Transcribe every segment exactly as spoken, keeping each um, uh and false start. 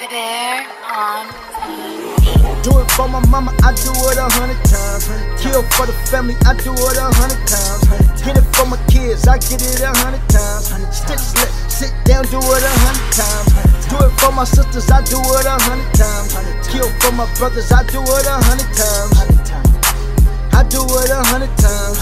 Bear on the Do it for my mama, I do it a hundred times. Kill for the family, I do it a hundred times. Get it for my kids, I get it a hundred times. Stick slip, sit down, do it a hundred times. Do it for my sisters, I do it a hundred times. Kill for my brothers, I do it a hundred times. I do it a hundred times.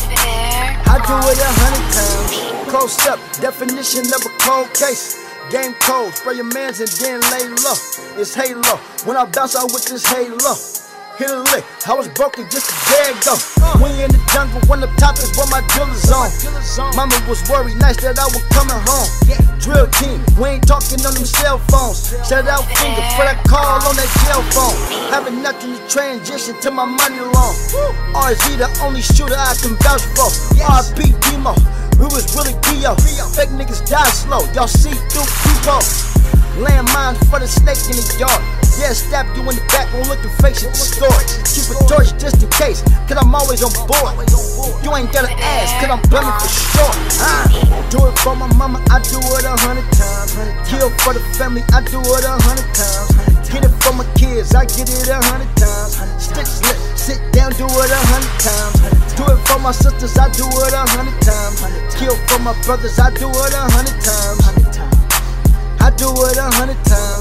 I do it a hundred times. Close up, definition of a cold case. Game cold, spray your mans and then lay low. It's halo, when I bounce out with this halo. Hit a lick, I was broken just a day ago. When you in the jungle, when the top is where my dealer's on. Mama was worried, nice that I was coming home. Drill team, we ain't talking on them cell phones. Shout out finger for that call on that jail phone. Having nothing to transition to my money loan. R Z the only shooter I can vouch for. R P Demo, we was really Dio. Fake niggas die slow, y'all see through people. Landmines for the snake in the yard. Yeah, stab you in the back, won't look your face at the store. Keep a torch just in case, cause I'm always on board. You ain't gotta ask, cause I'm bluffing for sure. uh, Do it for my mama, I do it a hundred times. Kill for the family, I do it a hundred times. Get it for my kids, I get it a hundred times. Stick slip, sit down, do it a hundred times. Do it for my sisters, I do it a hundred times. Kill for my brothers, I do it a hundred times. I do it a hundred times.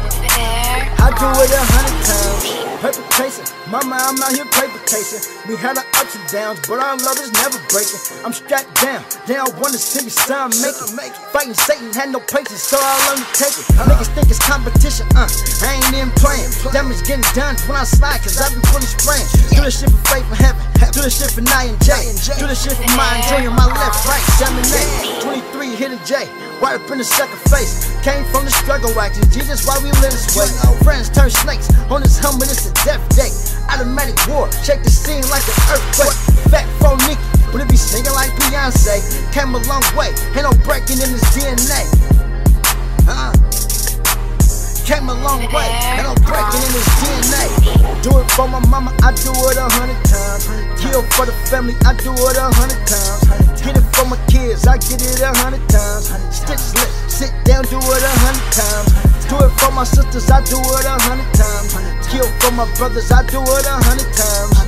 I do it a hundred times. Paper chasing, mama, I'm out here paper chasing. We had our ups and downs, but our love is never breaking. I'm strapped down, they don't wanna see me son make it. Fighting Satan, had no patience, so I'll undertake it. Niggas think it's competition, uh, I ain't even playing. Damage getting done when I slide, cause I be really spraying. Do this shit for faith for heaven, do this shit for Nye and J. Do this shit for mine, Junior, my left, right, seven, eight. twenty-three, hit a J. Right up in the second face. Came from the struggle action. Jesus, why we live this way? Friends turn snakes. On this helmet, it's a death day. Automatic war. Shake the scene like an earthquake. Fat for Nicki, but it be singing like Beyonce. Came a long way. Ain't no breaking in this D N A. Uh. Came a long way. Ain't no breaking in this D N A. Do it for my mama, I do it a hundred times. Kill for the family, I do it a hundred times. Get it for my kids, I get it a hundred times. Stick slip, sit down, do it a hundred times. Do it for my sisters, I do it a hundred times. Kill for my brothers, I do it a hundred times.